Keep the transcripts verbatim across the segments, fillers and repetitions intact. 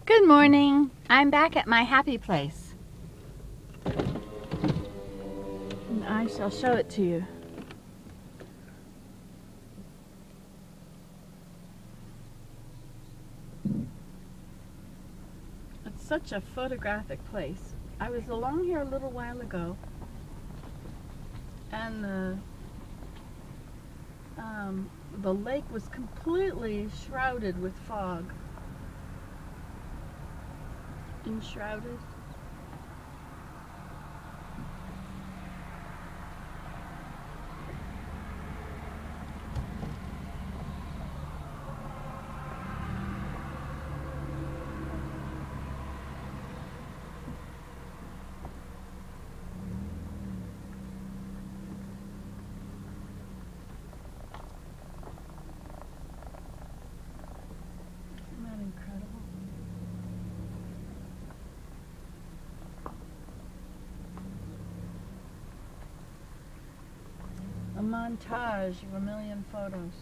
Good morning. I'm back at my happy place. And I shall show it to you. It's such a photographic place. I was along here a little while ago, and the um, the lake was completely shrouded with fog. Enshrouded. Isn't that incredible? A montage of a million photos.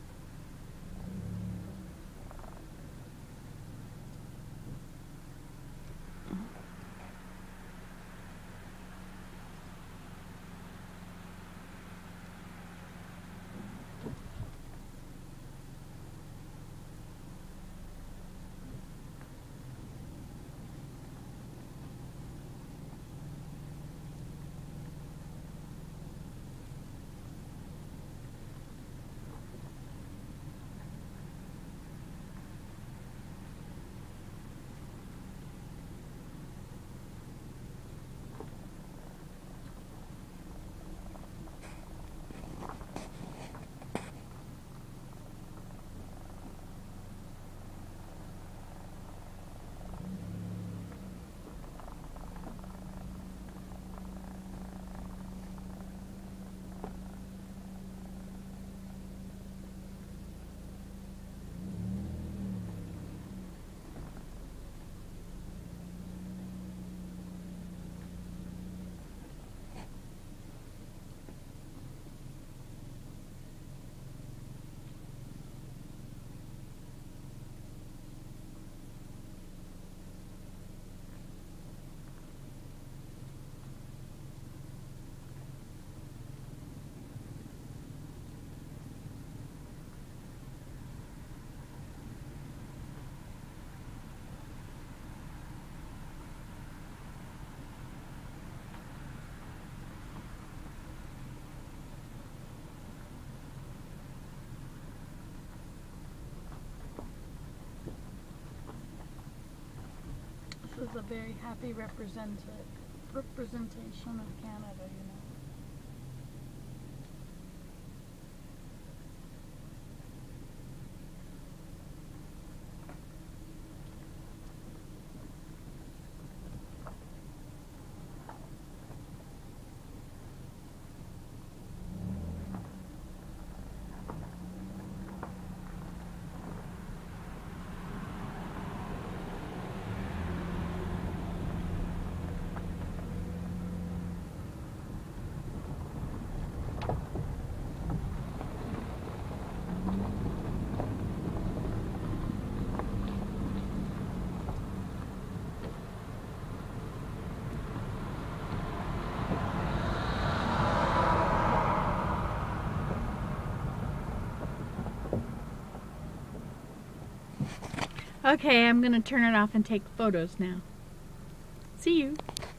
This is a very happy represent representation of Canada, you know. Okay, I'm going to turn it off and take photos now. See you.